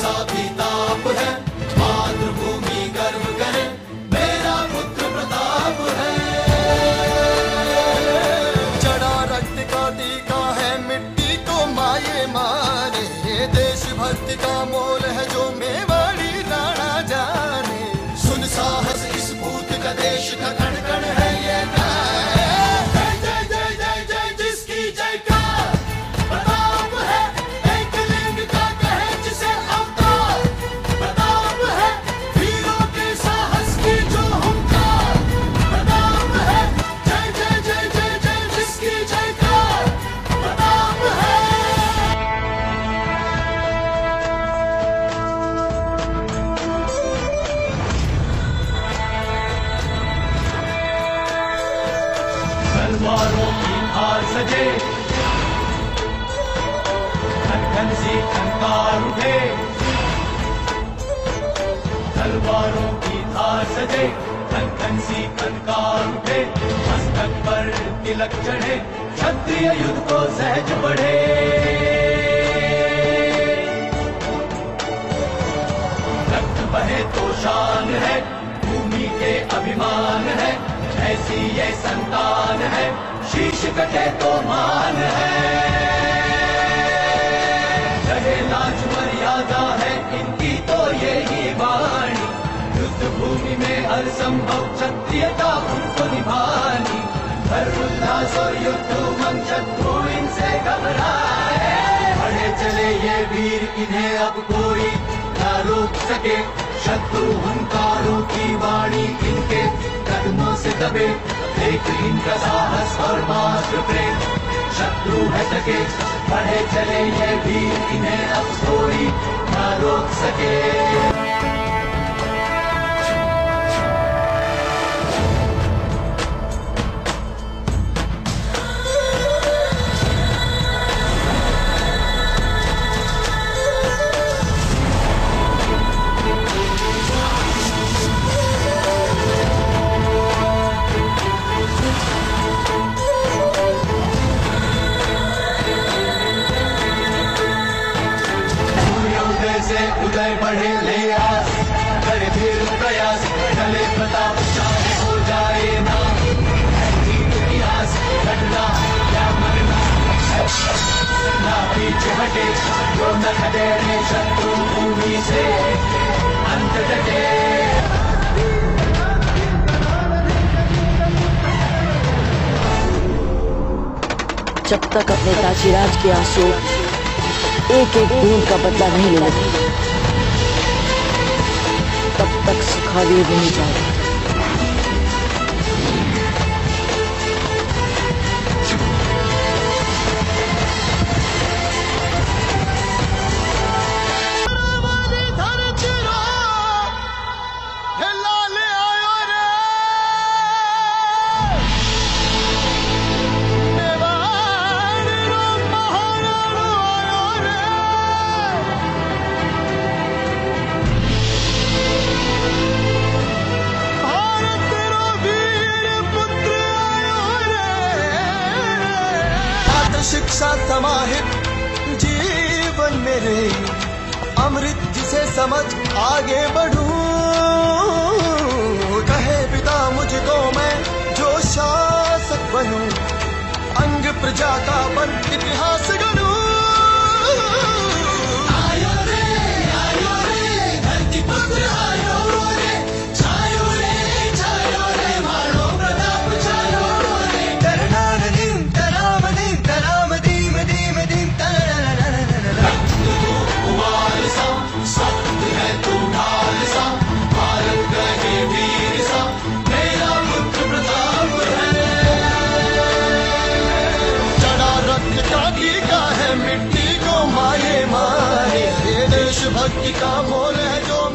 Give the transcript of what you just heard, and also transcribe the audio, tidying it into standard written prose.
का भी ताप है, मातृभूमि गर्व करे, मेरा पुत्र प्रताप है। चढ़ा रक्त का टीका है, मिट्टी को माये मारे, देशभक्ति का मोल है जो मेवाड़ी राणा जाने। सुन साहस इस पूत का, देश का कण कण है ये जय जय जय जय जय जिसकी जयकार प्रताप है, एक लिंग का कहे जिसे अवतार प्रताप है, वीरों के साहस की जो हुंकार प्रताप है, जय जय जय जय जय जिसकी जयकार प्रताप है। तलवारों की धार सजे, खन खन सी खनकार उठे, तलवारों की धार सजे, खन खन सी खनकार उठे, मस्तक पर तिलक चढ़े, क्षत्रिय युद्ध को सहज बढ़े। रक्त बहे तो शान है, भूमि के अभिमान है, ऐसी ये संतान है, शीश कटे तो मान है। रहे लाज मर्यादा है इनकी तो यही वाणी, युद्ध भूमि में हर संभव क्षत्रियता उनको निभानी। धर्मोल्लास और युद्ध उमंग शत्रु इनसे घबराए, बढ़े चले ये वीर इन्हें अब कोई न रोक सके। शत्रु हुंकारों की वाणी इनके कदमों से दबे, देख इनका साहस और मात्र प्रेम शत्रु है सके। बढ़े चले ये वीर इन्हें अब कोई न रोक सके। उदय बढ़े ले आस, करे फिर प्रयास, चले प्रताप चाहे हो जाए ना, जीत की आस, लड़ना या मरना, ना पीछे हटे जो न खदेड़े शत्रु भूमि से अंत डटे। जब तक अपने ताजीराज के आंसू एक एक बूंद का बदला नहीं ले लेते, तब तक सुखावीर नहीं जाएगा। शिक्षा समाहित जीवन मेरे, अमृत जिसे समझ आगे बढ़ूं। कहे पिता मुझको मैं जो शासक बनूं, अंग प्रजा का बन इतिहास गढ़ूं। आयो रे धरती पुत्र आयो रे, छायो रे मारो प्रताप छायो रे। तरनान दिन तराम दिन तराम दीम दीम दीम कुमार सा सत्य है तू ढाल सा, भारत गए वीर सा, मेरा पुत्र प्रताप है। चढ़ा रक्त का टीका है, मिट्टी को माये मारे, ये देशभक्ति का मोल है जो